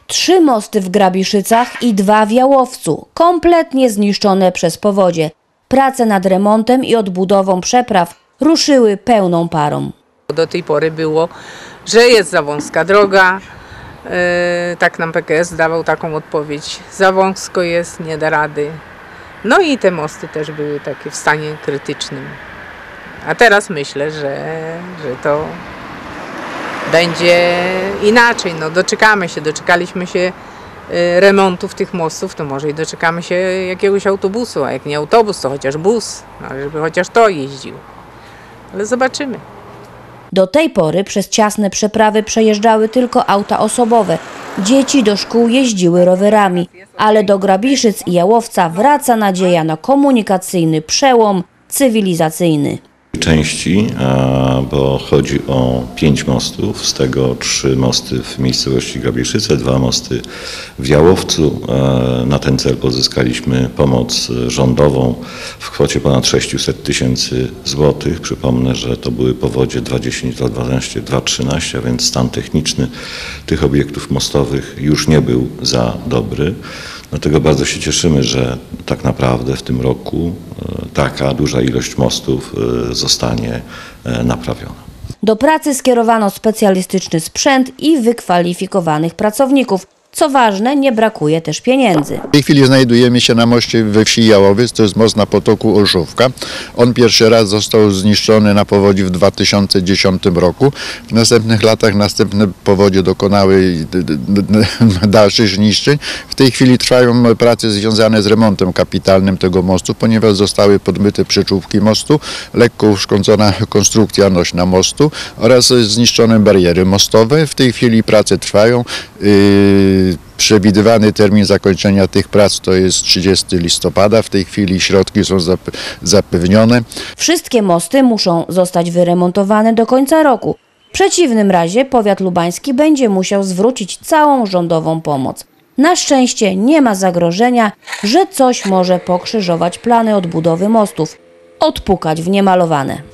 3 mosty w Grabiszycach i 2 w Jałowcu, kompletnie zniszczone przez powodzie. Prace nad remontem i odbudową przepraw ruszyły pełną parą. Do tej pory było, że jest za wąska droga, tak nam PKS dawał taką odpowiedź, za wąsko jest, nie da rady. No i te mosty też były takie w stanie krytycznym. A teraz myślę, że to będzie inaczej. No, doczekaliśmy się remontów tych mostów, to może i doczekamy się jakiegoś autobusu, a jak nie autobus, to chociaż bus, no, żeby chociaż to jeździł. Ale zobaczymy. Do tej pory przez ciasne przeprawy przejeżdżały tylko auta osobowe. Dzieci do szkół jeździły rowerami, ale do Grabiszyc i Jałowca wraca nadzieja na komunikacyjny przełom cywilizacyjny. Części, bo chodzi o 5 mostów, z tego 3 mosty w miejscowości Grabiszyce, 2 mosty w Jałowcu. Na ten cel pozyskaliśmy pomoc rządową w kwocie ponad 600 000 złotych. Przypomnę, że to były powodzie 2010, 2012, 2013, a więc stan techniczny tych obiektów mostowych już nie był za dobry. Dlatego bardzo się cieszymy, że tak naprawdę w tym roku taka duża ilość mostów zostanie naprawiona. Do pracy skierowano specjalistyczny sprzęt i wykwalifikowanych pracowników. Co ważne, nie brakuje też pieniędzy. W tej chwili znajdujemy się na moście we wsi Jałowiec, to jest most na potoku Olszówka. On pierwszy raz został zniszczony na powodzi w 2010 roku. W następnych latach następne powodzie dokonały dalszych zniszczeń. W tej chwili trwają prace związane z remontem kapitalnym tego mostu, ponieważ zostały podmyte przyczółki mostu, lekko uszkodzona konstrukcja nośna mostu oraz zniszczone bariery mostowe. W tej chwili prace trwają. Przewidywany termin zakończenia tych prac to jest 30 listopada. W tej chwili środki są zapewnione. Wszystkie mosty muszą zostać wyremontowane do końca roku. W przeciwnym razie powiat lubański będzie musiał zwrócić całą rządową pomoc. Na szczęście nie ma zagrożenia, że coś może pokrzyżować plany odbudowy mostów, odpukać w niemalowane.